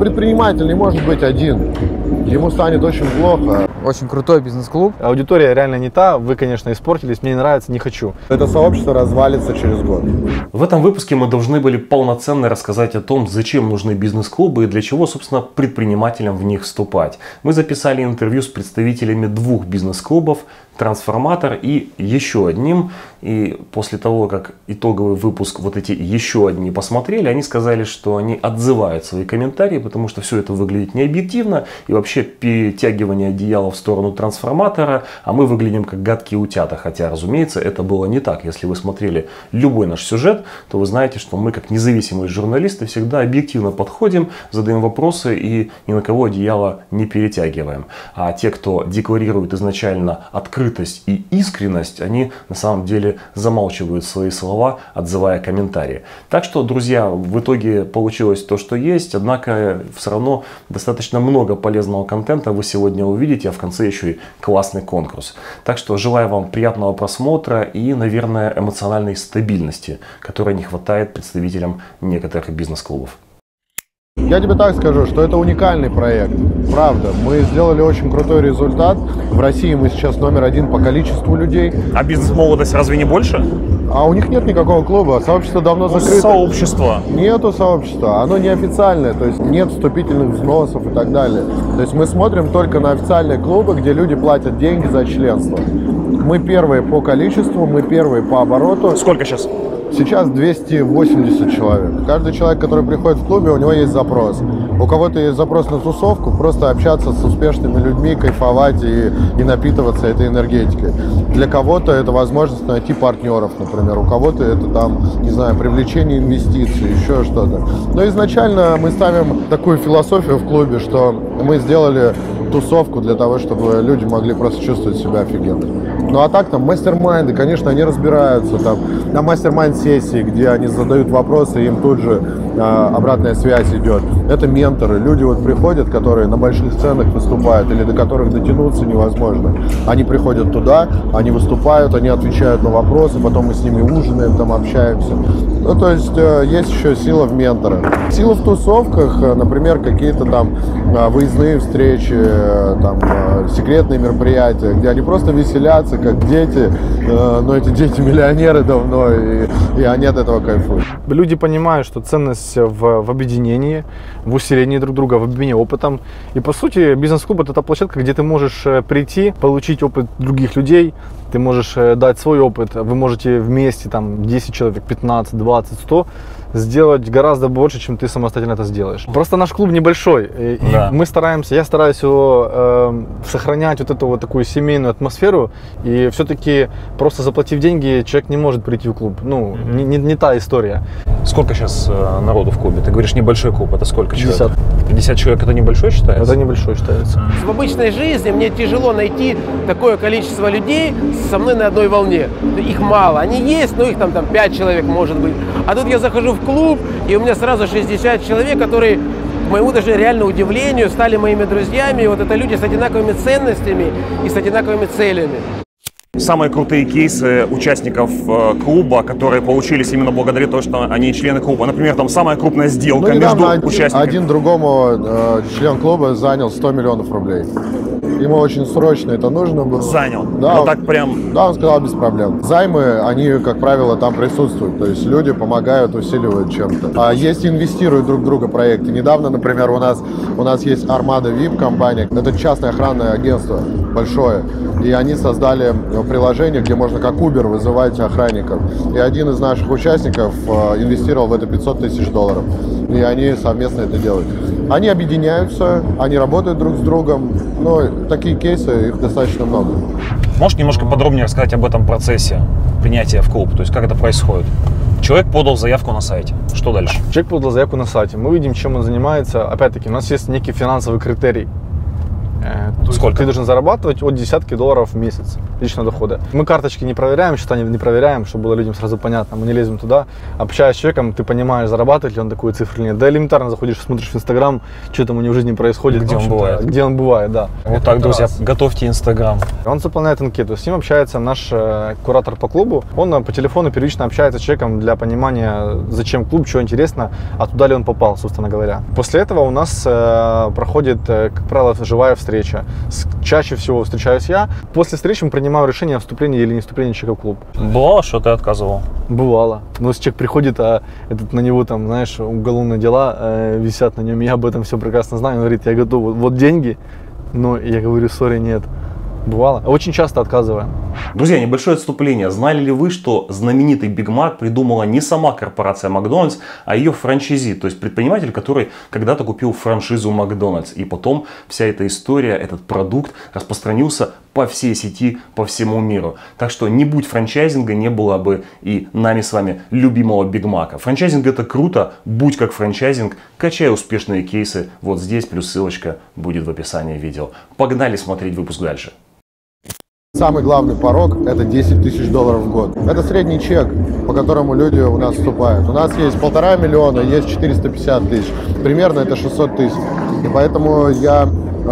предприниматель не может быть один. Ему станет очень плохо. Очень крутой бизнес-клуб. Аудитория реально не та. Вы, конечно, испортились. Мне не нравится, не хочу. Это сообщество развалится через год. В этом выпуске мы должны были полноценно рассказать о том, зачем нужны бизнес-клубы и для чего, собственно, предпринимателям в них вступать. Мы записали интервью с представителями двух бизнес-клубов, Трансформатор и еще одним. И после того, как итоговый выпуск вот эти еще одни посмотрели, они сказали, что они отзывают свои комментарии, потому что все это выглядит необъективно. И вообще перетягивание одеяла в сторону Трансформатора, а мы выглядим как гадкие утята. Хотя, разумеется, это было не так. Если вы смотрели любой наш сюжет, то вы знаете, что мы, как независимые журналисты, всегда объективно подходим, задаем вопросы и ни на кого одеяло не перетягиваем. А те, кто декларирует изначально открытость и искренность, они на самом деле замалчивают свои слова, отзывая комментарии. Так что, друзья, в итоге получилось то, что есть, однако все равно достаточно много полезного контента вы сегодня увидите, а в конце еще и классный конкурс. Так что желаю вам приятного просмотра и, наверное, эмоциональной стабильности, которой не хватает представителям некоторых бизнес-клубов. Я тебе так скажу, что это уникальный проект. Правда, мы сделали очень крутой результат. В России мы сейчас номер один по количеству людей. А бизнес-молодость разве не больше? А у них нет никакого клуба, сообщество давно закрыто. Сообщество. Нету сообщества, оно неофициальное, то есть нет вступительных взносов и так далее. То есть мы смотрим только на официальные клубы, где люди платят деньги за членство. Мы первые по количеству, мы первые по обороту. Сколько сейчас? Сейчас 280 человек. Каждый человек, который приходит в клубе, у него есть запрос. У кого-то есть запрос на тусовку, просто общаться с успешными людьми, кайфовать и напитываться этой энергетикой. Для кого-то это возможность найти партнеров, например. У кого-то это там, не знаю, привлечение инвестиций, еще что-то. Но изначально мы ставим такую философию в клубе, что мы сделали тусовку для того, чтобы люди могли просто чувствовать себя офигенно. Ну а так там мастер-майнды, конечно, они разбираются там на мастер-майнд-сессии, где они задают вопросы, им тут же обратная связь идет. Это менторы, люди вот приходят, которые на больших сценах выступают или до которых дотянуться невозможно. Они приходят туда, они выступают, они отвечают на вопросы, потом мы с ними ужинаем, там общаемся. Ну то есть есть еще сила в менторах. Сила в тусовках, например, какие-то там выездные встречи, там секретные мероприятия, где они просто веселятся, как дети, но эти дети миллионеры давно, и они от этого кайфуют. Люди понимают, что ценность в объединении, в усилении друг друга, в обмене опытом. И по сути бизнес-клуб — это та площадка, где ты можешь прийти, получить опыт других людей, ты можешь дать свой опыт, вы можете вместе, там, 10 человек, 15, 20, 100, сделать гораздо больше, чем ты самостоятельно это сделаешь. Просто наш клуб небольшой, и мы стараемся, я стараюсь его сохранять вот эту вот такую семейную атмосферу, и все-таки просто заплатив деньги, человек не может прийти в клуб. Ну, не та история. Сколько сейчас народу в клубе? Ты говоришь небольшой клуб, это сколько 50. человек? 50 человек это небольшой считается? Это небольшой считается. В обычной жизни мне тяжело найти такое количество людей со мной на одной волне. Их мало. Они есть, но их там 5 человек может быть. А тут я захожу в клуб, и у меня сразу 60 человек, которые, к моему даже реально удивлению, стали моими друзьями. И вот это люди с одинаковыми ценностями и с одинаковыми целями. Самые крутые кейсы участников клуба, которые получились именно благодаря тому, что они члены клуба. Например, там самая крупная сделка между участниками. Один другому член клуба занял 100 миллионов рублей. Ему очень срочно это нужно было. Занял? Да, вот так прям? Да, он сказал без проблем. Займы, они, как правило, там присутствуют. То есть люди помогают, усиливают чем-то. А есть инвестируют друг в друга проекты. Недавно, например, у нас есть Armada VIP компания. Это частное охранное агентство большое. И они создали приложение, где можно как Uber вызывать охранников. И один из наших участников инвестировал в это 500 тысяч долларов. И они совместно это делают. Они объединяются, они работают друг с другом. Но такие кейсы, их достаточно много. Можешь немножко подробнее рассказать об этом процессе принятия в клуб? То есть как это происходит? Человек подал заявку на сайте. Что дальше? Человек подал заявку на сайте. Мы видим, чем он занимается. Опять-таки, у нас есть некий финансовый критерий. Сколько? Ты должен зарабатывать от десятки долларов в месяц личного дохода. Мы карточки не проверяем, счета не проверяем, чтобы было людям сразу понятно. Мы не лезем туда. Общаясь с человеком, ты понимаешь, зарабатывает ли он такую цифру или нет. Да элементарно заходишь, смотришь в Инстаграм, что там у него в жизни происходит. Где он бывает. Где он бывает, да. Вот так, друзья, готовьте Инстаграм. Он заполняет анкету, с ним общается наш куратор по клубу. Он по телефону первично общается с человеком для понимания, зачем клуб, что интересно, а туда ли он попал, собственно говоря. После этого у нас проходит, как правило, живая встреча. Чаще всего встречаюсь я. После встречи мы принимаем решение о вступлении или не вступлении человека в клуб. Бывало, что ты отказывал? Бывало. Но если человек приходит, а на него там, знаешь, уголовные дела висят на нем, я об этом все прекрасно знаю, он говорит, я готов, вот деньги, но я говорю, сори, нет. Бывало. Очень часто отказываем. Друзья, небольшое отступление. Знали ли вы, что знаменитый Биг Мак придумала не сама корпорация Макдональдс, а ее франчайзи, то есть предприниматель, который когда-то купил франшизу Макдональдс. И потом вся эта история, этот продукт распространился по всей сети, по всему миру. Так что не будь франчайзинга, не было бы и нами с вами любимого Биг Мака. Франчайзинг это круто, будь как франчайзинг, качай успешные кейсы. Вот здесь плюс ссылочка будет в описании видео. Погнали смотреть выпуск дальше. Самый главный порог – это 10 тысяч долларов в год. Это средний чек, по которому люди у нас вступают. У нас есть 1,5 миллиона, есть 450 тысяч. Примерно это 600 тысяч. И поэтому я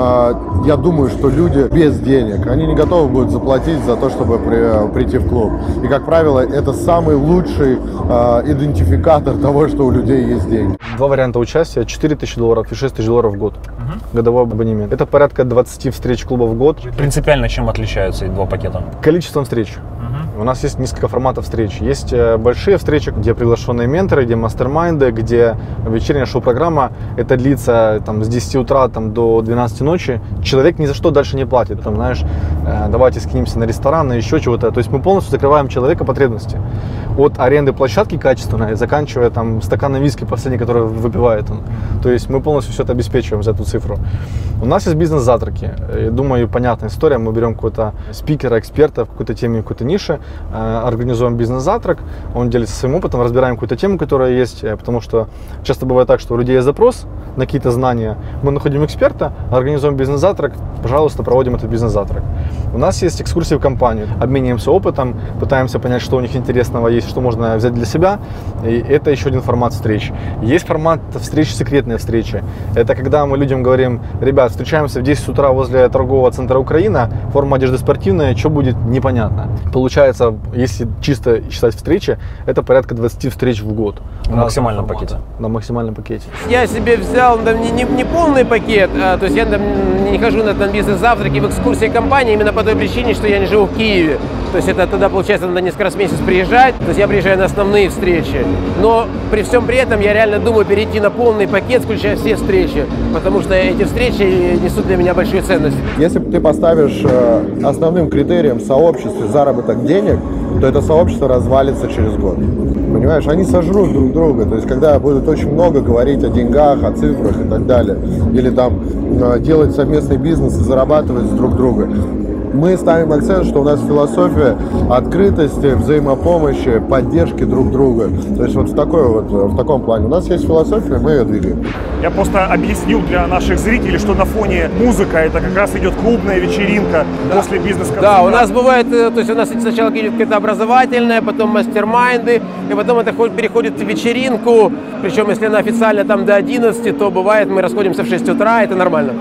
думаю, что люди без денег, они не готовы будут заплатить за то, чтобы прийти в клуб. И, как правило, это самый лучший идентификатор того, что у людей есть деньги. Два варианта участия, 4 тысячи долларов и 6 тысяч долларов в год. Годовой абонемент. Это порядка 20 встреч клуба в год. Принципиально чем отличаются эти два пакета? Количеством встреч. У нас есть несколько форматов встреч. Есть большие встречи, где приглашенные менторы, где мастер-майнды, где вечерняя шоу-программа. Это длится с 10 утра до 12 ночи. Человек ни за что дальше не платит. Знаешь, давайте скинемся на ресторан, на еще чего-то. То есть мы полностью закрываем человека потребности. От аренды площадки качественной, заканчивая стаканом виски последний, который выпивает он. То есть мы полностью все это обеспечиваем за эту цифру. У нас есть бизнес-завтраки. Думаю, понятная история. Мы берем какого-то спикера, эксперта в какой-то теме, в какой-то нише, организуем бизнес-завтрак, он делится своим опытом, разбираем какую-то тему, которая есть, потому что часто бывает так, что у людей есть запрос на какие-то знания, мы находим эксперта, организуем бизнес-завтрак, пожалуйста, проводим этот бизнес-завтрак. У нас есть экскурсии в компанию, обмениваемся опытом, пытаемся понять, что у них интересного есть, что можно взять для себя, и это еще один формат встреч. Есть формат встреч, секретные встречи. Это когда мы людям говорим, ребят, встречаемся в 10 утра возле торгового центра Украина, форма одежды спортивная, что будет, непонятно. Получается, если чисто считать встречи, это порядка 20 встреч в год. На максимальном пакете. На максимальном пакете. Я себе взял не полный пакет, то есть я не хожу на бизнес-завтраки в экскурсии компании именно по той причине, что я не живу в Киеве. То есть это тогда, получается, надо несколько раз в месяц приезжать. То есть я приезжаю на основные встречи. Но при всем при этом я реально думаю перейти на полный пакет, включая все встречи. Потому что эти встречи несут для меня большую ценность. Если ты поставишь основным критерием в сообществе заработок денег, то это сообщество развалится через год. Понимаешь, они сожрут друг друга. То есть, когда будут очень много говорить о деньгах, о цифрах и так далее, или делать совместный бизнес и зарабатывать с друг друга. Мы ставим акцент, что у нас философия открытости, взаимопомощи, поддержки друг друга. То есть в таком плане. У нас есть философия, мы ее двигаем. Я просто объяснил для наших зрителей, что на фоне музыка, это как раз идет клубная вечеринка после бизнес-концерта. Да, у нас бывает, то есть у нас сначала идет какая-то образовательная, потом мастер-майнды, и потом это переходит в вечеринку. Причем, если она официально до 11, то бывает, мы расходимся в 6 утра, это нормально.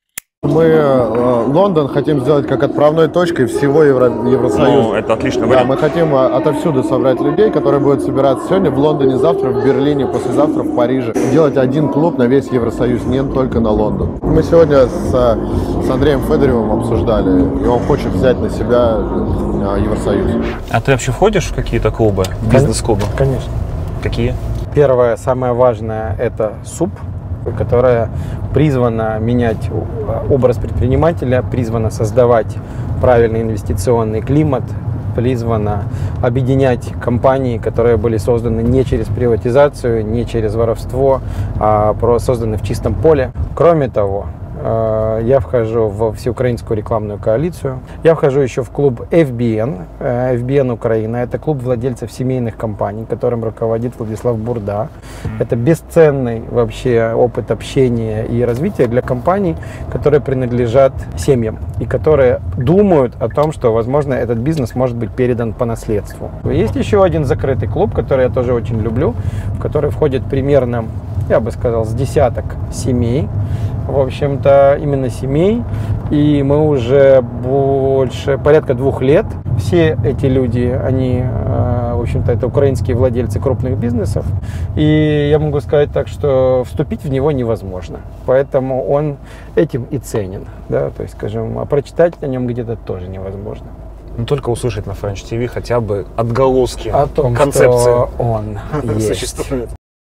Мы Лондон хотим сделать как отправной точкой всего Евросоюза. Ну, это отлично. Да, мы хотим отовсюду собрать людей, которые будут собираться сегодня в Лондоне, завтра в Берлине, послезавтра в Париже. Делать один клуб на весь Евросоюз, не только на Лондон. Мы сегодня с Андреем Федоревым обсуждали, и он хочет взять на себя Евросоюз. А ты вообще входишь в какие-то клубы, бизнес-клубы? Конечно. Какие? Первое, самое важное, это СУП, которая призвана менять образ предпринимателя, призвана создавать правильный инвестиционный климат, призвана объединять компании, которые были созданы не через приватизацию, не через воровство, а созданы в чистом поле. Кроме того, я вхожу в всеукраинскую рекламную коалицию. Я вхожу еще в клуб FBN, FBN Украина. Это клуб владельцев семейных компаний, которым руководит Владислав Бурда. Это бесценный вообще опыт общения и развития для компаний, которые принадлежат семьям и которые думают о том, что, возможно, этот бизнес может быть передан по наследству. Есть еще один закрытый клуб, который я тоже очень люблю, в который входит примерно, я бы сказал, с десяток семей. В общем-то, именно семей. И мы уже порядка 2 лет. Все эти люди, они, в общем-то, это украинские владельцы крупных бизнесов. И я могу сказать так, что вступить в него невозможно. Поэтому он этим и ценен. Да? То есть, скажем, а прочитать о нем где-то тоже невозможно. Ну, только услышать на French TV хотя бы отголоски О том, концепции что он есть. существует.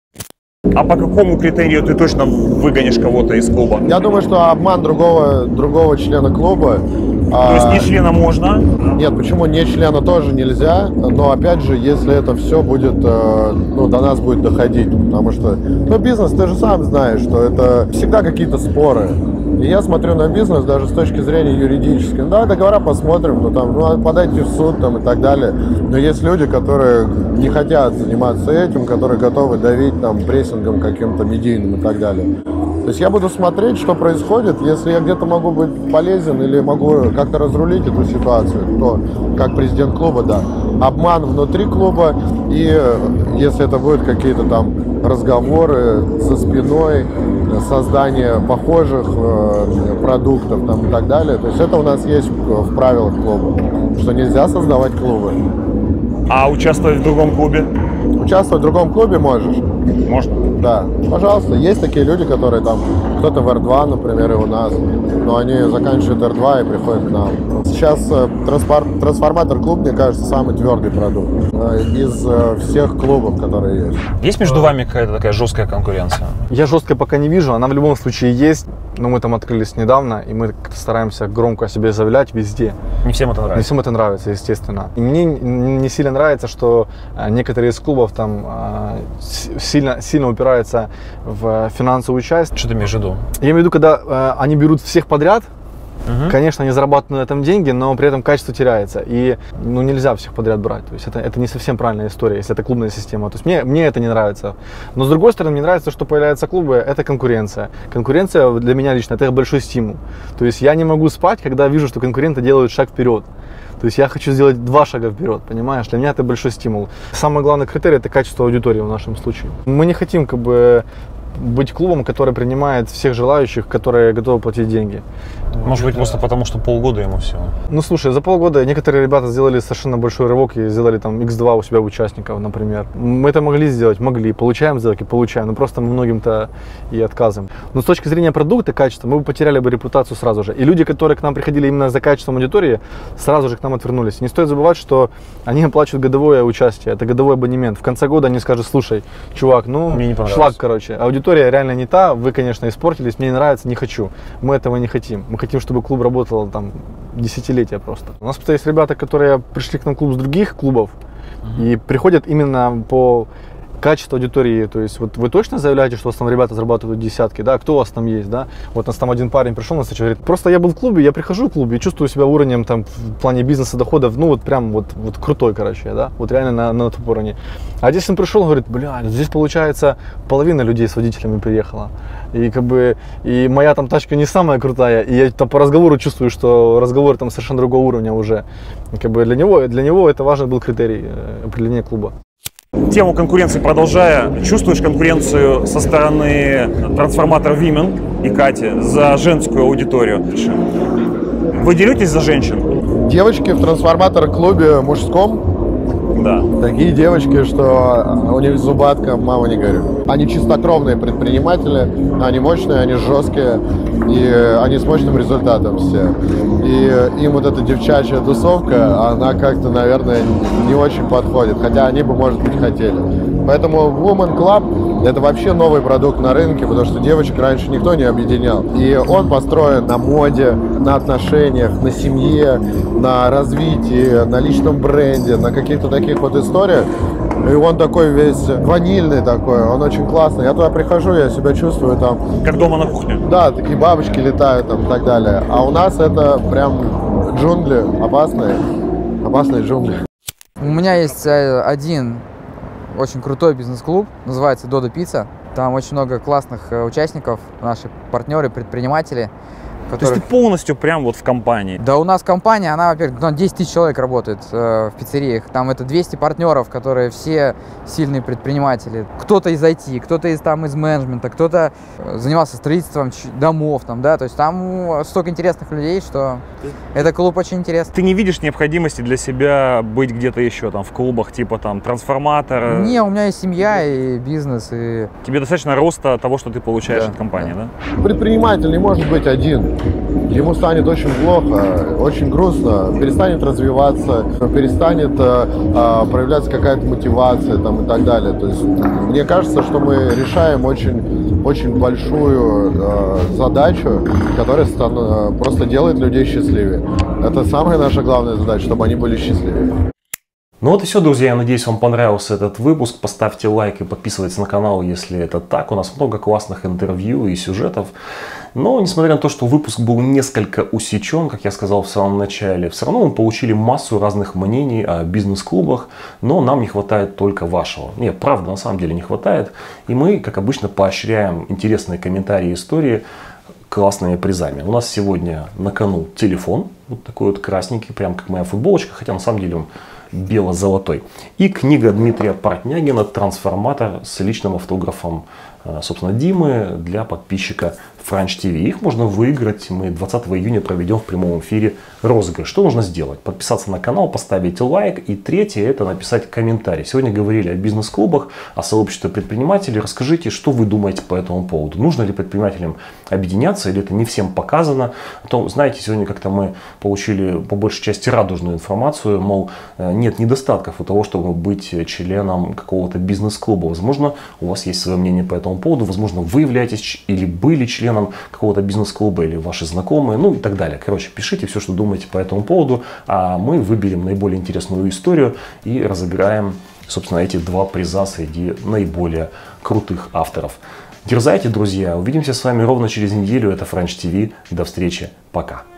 А по какому критерию ты точно выгонишь кого-то из клуба? Я думаю, что обман другого члена клуба. То есть не члена можно? Нет, почему не члена тоже нельзя, но опять же, если это все будет, до нас будет доходить, потому что, бизнес, ты же сам знаешь, что это всегда какие-то споры. И я смотрю на бизнес даже с точки зрения юридической. Да, договора посмотрим, подайте в суд и так далее. Но есть люди, которые не хотят заниматься этим, которые готовы давить прессингом каким-то медийным и так далее. То есть я буду смотреть, что происходит. Если я где-то могу быть полезен или могу как-то разрулить эту ситуацию, то как президент клуба, да. Обман внутри клуба, и если это будут какие-то разговоры за спиной, создание похожих продуктов и так далее. То есть это у нас есть в правилах клуба, что нельзя создавать клубы. А участвовать в другом клубе? Участвовать в другом клубе можешь. Можно? Да, пожалуйста. Есть такие люди, которые кто-то в R2, например, и у нас, но они заканчивают R2 и приходят к нам. Сейчас трансформатор клуб, мне кажется, самый твердый продукт из всех клубов, которые есть. Есть между вами какая-то такая жесткая конкуренция? Я жесткой пока не вижу, она в любом случае есть. Но мы там открылись недавно, и мы стараемся громко о себе заявлять везде. Не всем это нравится? Не всем это нравится, естественно. И мне не сильно нравится, что некоторые из клубов сильно упираются в финансовую часть. Что ты имеешь в виду? Я имею в виду, когда они берут всех подряд. Конечно, они зарабатывают на этом деньги, но при этом качество теряется. И нельзя всех подряд брать. То есть это не совсем правильная история, если это клубная система. То есть мне это не нравится. Но с другой стороны, мне нравится, что появляются клубы, это конкуренция. Конкуренция для меня лично это большой стимул. То есть я не могу спать, когда вижу, что конкуренты делают шаг вперед. То есть я хочу сделать 2 шага вперед, понимаешь? Для меня это большой стимул. Самый главный критерий – это качество аудитории в нашем случае. Мы не хотим быть клубом, который принимает всех желающих, которые готовы платить деньги. Может быть, просто потому, что полгода ему всего. Слушай, за полгода некоторые ребята сделали совершенно большой рывок и сделали X2 у себя участников, например. Мы это могли сделать, получаем сделки, получаем, но просто мы многим-то и отказываем. Но с точки зрения продукта, качества, мы бы потеряли бы репутацию сразу же. И люди, которые к нам приходили именно за качеством аудитории, сразу же к нам отвернулись. Не стоит забывать, что они оплачивают годовое участие, это годовой абонемент. В конце года они скажут: слушай, чувак, мне не шлак, аудитория реально не та, вы, конечно, испортились, мне не нравится, не хочу. Мы этого не хотим. Мы хотим, чтобы клуб работал десятилетия просто. У нас есть ребята, которые пришли к нам в клуб с других клубов и приходят именно по качеству аудитории. То есть вы точно заявляете, что у вас там ребята зарабатывают десятки, да? Кто у вас там есть, да? Вот у нас там один парень пришел на встречу, говорит: просто я был в клубе, я прихожу в клуб и чувствую себя уровнем в плане бизнеса, доходов, прям крутой, да? Вот реально на том уровне. А здесь он пришел, говорит: здесь получается половина людей с водителями приехала. И и моя тачка не самая крутая, и я по разговору чувствую, что разговор совершенно другого уровня уже. Для него это важный был критерий определения клуба. Тему конкуренции продолжая, чувствуешь конкуренцию со стороны трансформатора Women и Кати за женскую аудиторию? Вы деретесь за женщин? Девочки в трансформатор-клубе мужском, да. Такие девочки, что у них зубатка, мама не горюй. Они чистокровные предприниматели, они мощные, они жесткие, и они с мощным результатом все. И им эта девчачья тусовка, она как-то, наверное, не очень подходит, хотя они бы, может быть, хотели. Поэтому Women Club Это вообще новый продукт на рынке, потому что девочек раньше никто не объединял. И он построен на моде, на отношениях, на семье, на развитии, на личном бренде, на каких-то таких вот историях. И он такой весь ванильный такой, он очень классный. Я туда прихожу, я себя чувствую там... Как дома на кухне. Да, такие бабочки летают там и так далее. А у нас это прям джунгли, опасные джунгли. У меня есть один очень крутой бизнес-клуб, называется Dodo Pizza. Там очень много классных участников, наши партнеры, предприниматели. То есть ты полностью прям вот в компании? Да, у нас компания, она, во-первых, 10 тысяч человек работает в пиццериях. Там это 200 партнеров, которые все сильные предприниматели. Кто-то из IT, кто-то из менеджмента, кто-то занимался строительством домов. Там, да? То есть там столько интересных людей, что это клуб очень интересный. Ты не видишь необходимости для себя быть где-то еще, там, в клубах, типа там Трансформатор? Не, у меня есть семья и бизнес. И... Тебе достаточно роста того, что ты получаешь от компании, да? Предприниматель не может быть один. Ему станет очень плохо, очень грустно, перестанет развиваться, перестанет проявляться какая-то мотивация там, и так далее. То есть мне кажется, что мы решаем очень большую задачу, которая просто делает людей счастливее. Это самая наша главная задача, чтобы они были счастливее. Ну вот и все, друзья. Я надеюсь, вам понравился этот выпуск. Поставьте лайк и подписывайтесь на канал, если это так. У нас много классных интервью и сюжетов. Но, несмотря на то, что выпуск был несколько усечен, как я сказал в самом начале, все равно мы получили массу разных мнений о бизнес-клубах, но нам не хватает только вашего. Нет, правда, на самом деле не хватает. И мы, как обычно, поощряем интересные комментарии и истории классными призами. У нас сегодня на кону телефон, вот такой вот красненький, прям как моя футболочка, хотя на самом деле он бело-золотой. И книга Дмитрия Портнягина «Трансформатор» с личным автографом, собственно, Димы для подписчика Франч ТВ. Их можно выиграть. Мы 20 июня проведем в прямом эфире розыгрыш. Что нужно сделать? Подписаться на канал, поставить лайк. И третье — это написать комментарий. Сегодня говорили о бизнес-клубах, о сообществе предпринимателей. Расскажите, что вы думаете по этому поводу. Нужно ли предпринимателям объединяться, или это не всем показано? А то, знаете, сегодня как-то мы получили по большей части радужную информацию, мол, нет недостатков у того, чтобы быть членом какого-то бизнес-клуба. Возможно, у вас есть свое мнение по этому поводу. Возможно, вы являетесь или были членом какого-то бизнес-клуба, или ваши знакомые, ну и так далее. Короче, пишите все, что думаете по этому поводу, а мы выберем наиболее интересную историю и разыграем, собственно, эти два приза среди наиболее крутых авторов. Дерзайте, друзья. Увидимся с вами ровно через неделю. Это Франч ТВ. До встречи. Пока.